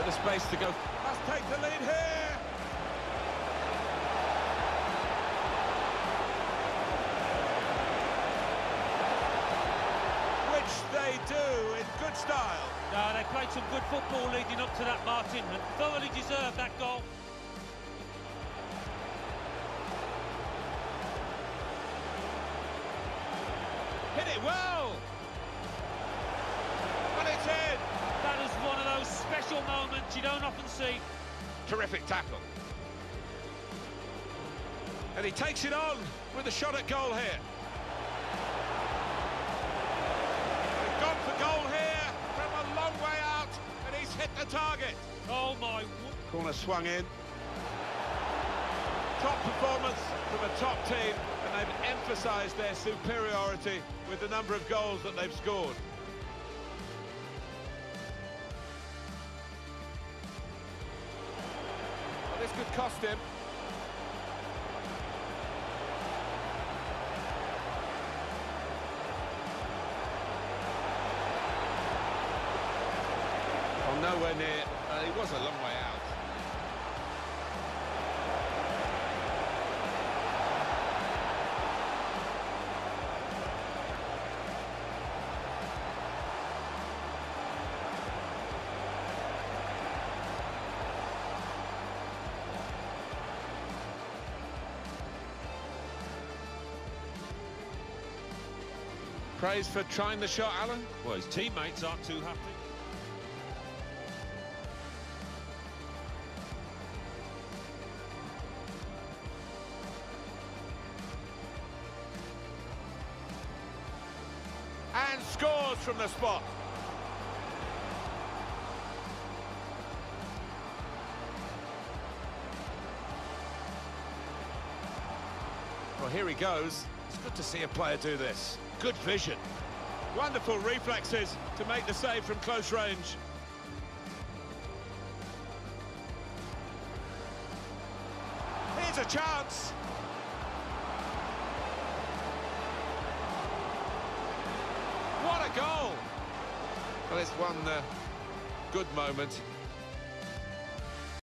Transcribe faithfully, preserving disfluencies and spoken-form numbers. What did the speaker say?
Bit of space to go. Must take the lead here. Which they do in good style. No, they played some good football leading up to that, Martin, and thoroughly deserved that goal. Hit it well. And it's in. That is one of those special moments you don't often see. Terrific tackle. And he takes it on with a shot at goal here. They've gone for goal here from a long way out, and he's hit the target. Oh my... Corner swung in. Top performance from a top team, and they've emphasised their superiority with the number of goals that they've scored. Well, this could cost him. Oh, nowhere near. Uh, he was a long way out. Praise for trying the shot, Alan. Well, his teammates aren't too happy. And scores from the spot. Well, here he goes. It's good to see a player do this. Good vision. Wonderful reflexes to make the save from close range. Here's a chance. What a goal! Well, it's one uh, good moment